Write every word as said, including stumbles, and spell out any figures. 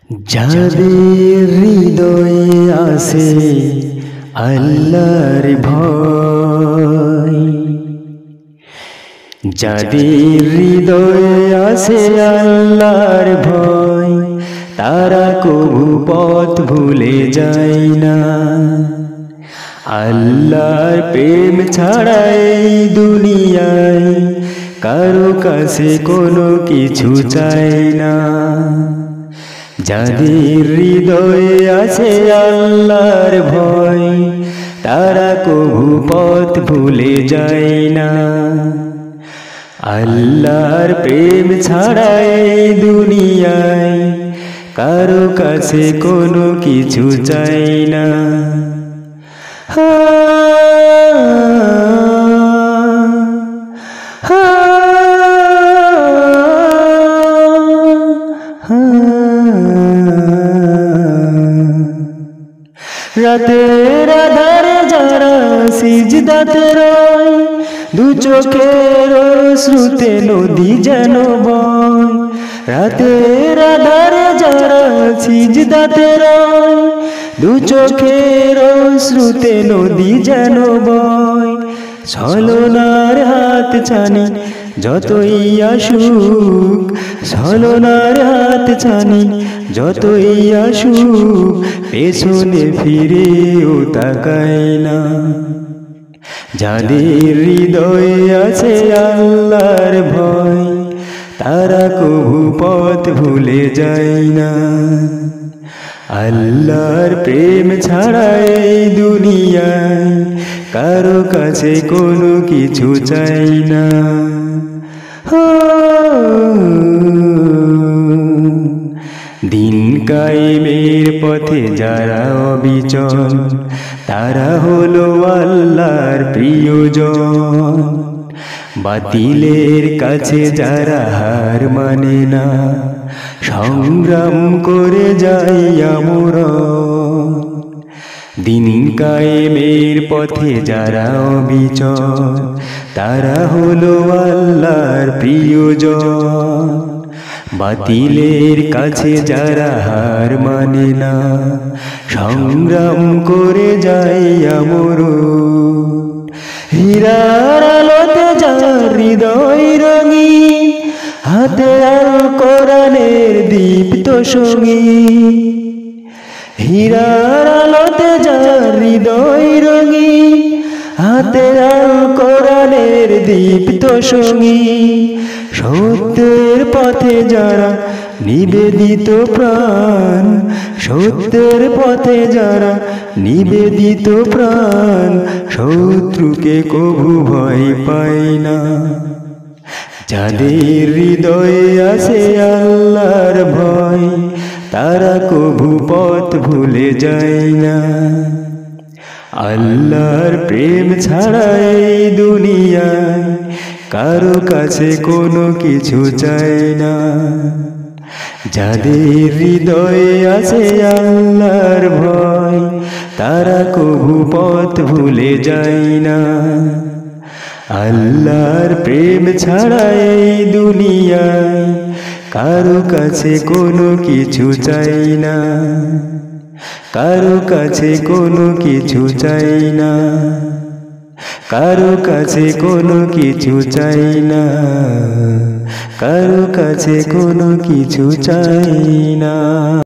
যাদের হৃদয়ে আছে আল্লাহর ভয়, যাদের হৃদয়ে আছে আল্লাহর ভয়, তারা কবু পথ ভুলে যায় না। আল্লাহর প্রেম ছাড়া এই দুনিয়ায় কারো কাছে কোনো কিছু চায় না। যাদের হৃদয়ে আছে আল্লাহর ভয়, তারা কবু পথ ভুলে যায় না। আল্লাহর প্রেম ছাড়া এই দুনিয়ায় কারো কাছে কোনো কিছু চাই না। হা হা রাতের আধারে যারা সিজদাতে রয়, দু চোখের শ্রুতে নদী যেন বয়। রাতের আধারে যারা সিজদাতে রয়, দু চোখের শ্রুতে নদী যেন বয়। ছলনার হাত ছানি যতই আসুক, ছলনার হাত ছানি যতই আসুক, পেছনে ফিরেও তাকায় না। যাদের হৃদয়ে আছে আল্লাহর ভয়, তারা কবু পথ ভুলে যায় না। আল্লাহর প্রেম ছাড়া এই দুনিয়ায় কারো কাছে কোনো কিছু চাই না। দিন কায়েমের পথে যারা অবিচল, তারা হলো আল্লাহর প্রিয়জন। বাতিলের কাছে যারা হার মানে না, সংগ্রাম করে যাই আমরা। দিন কায়েমের পথে যারা অবিচল, তারা হলো আল্লাহর প্রিয়জন। বাতিলের কাছে যারা হার মানে না, সংগ্রাম করে যাই আমরা। হীরার আলোতে যার হৃদয় রঙিন, হাতে আল কোরআনের দীপ্ত সঙ্গীন। হীরার আলোতে যার হৃদয় রঙিন, হাতে আল কোরআনের দীপ্ত সঙ্গীন। সত্যের পথে যারা নিবেদিত প্রাণ, সত্যের পথে যারা নিবেদিত প্রাণ, শত্রুকে কবু ভয় পায় না। যাদের হৃদয়ে আছে আল্লাহর ভয়, তারা কবু পথ ভুলে যায় না। আল্লাহর প্রেম ছাড়া এই দুনিয়ায় কারো কাছে কোনো কিছু চাই না। যাদের হৃদয়ে আছে আল্লাহর ভয়, তারা কবু পথ ভুলে যায় না। আল্লাহর প্রেম ছাড়া এই দুনিয়ায় কারো কাছে কোনো কিছু চাই না। কারো কাছে কোনো কিছু চাই না। কারো কাছে কোনো কিছু চাই না। কারো কাছে কোনো কিছু চাই না।